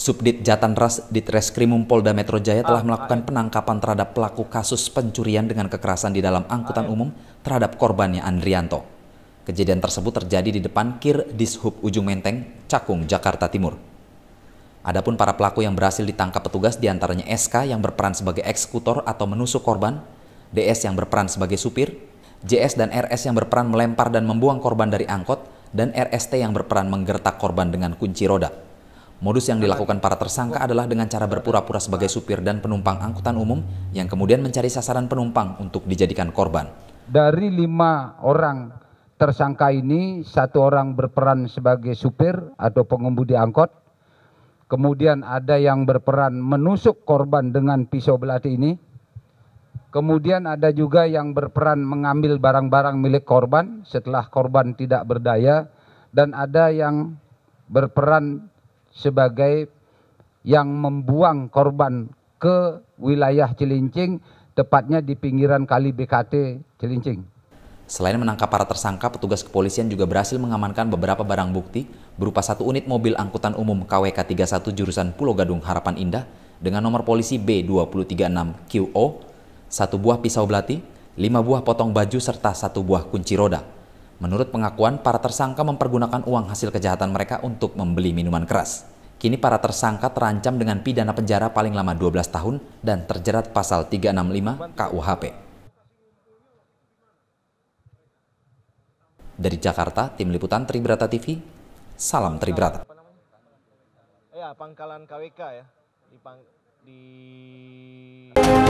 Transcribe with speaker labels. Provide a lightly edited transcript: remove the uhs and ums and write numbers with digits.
Speaker 1: Subdit Jatanras Ditreskrimum Polda Metro Jaya telah melakukan penangkapan terhadap pelaku kasus pencurian dengan kekerasan di dalam angkutan umum terhadap korbannya Andrianto. Kejadian tersebut terjadi di depan Kir Dishub Ujung Menteng, Cakung, Jakarta Timur. Adapun para pelaku yang berhasil ditangkap petugas diantaranya SK yang berperan sebagai eksekutor atau menusuk korban, DS yang berperan sebagai supir, JS dan RS yang berperan melempar dan membuang korban dari angkot, dan RST yang berperan menggertak korban dengan kunci roda. Modus yang dilakukan para tersangka adalah dengan cara berpura-pura sebagai supir dan penumpang angkutan umum yang kemudian mencari sasaran penumpang untuk dijadikan korban.
Speaker 2: Dari 5 orang tersangka ini, 1 orang berperan sebagai supir atau pengemudi angkot. Kemudian ada yang berperan menusuk korban dengan pisau belati ini. Kemudian ada juga yang berperan mengambil barang-barang milik korban setelah korban tidak berdaya. Dan ada yang berperan sebagai yang membuang korban ke wilayah Cilincing, tepatnya di pinggiran Kali BKT Cilincing.
Speaker 1: Selain menangkap para tersangka, petugas kepolisian juga berhasil mengamankan beberapa barang bukti berupa 1 unit mobil angkutan umum KWK 31 jurusan Pulau Gadung Harapan Indah dengan nomor polisi B236QO, 1 buah pisau belati, 5 buah potong baju serta 1 buah kunci roda. Menurut pengakuan, para tersangka mempergunakan uang hasil kejahatan mereka untuk membeli minuman keras. Kini para tersangka terancam dengan pidana penjara paling lama 12 tahun dan terjerat pasal 365 KUHP. Dari Jakarta, Tim Liputan Tribrata TV, salam Tribrata.
Speaker 3: Ya, pangkalan KWK ya.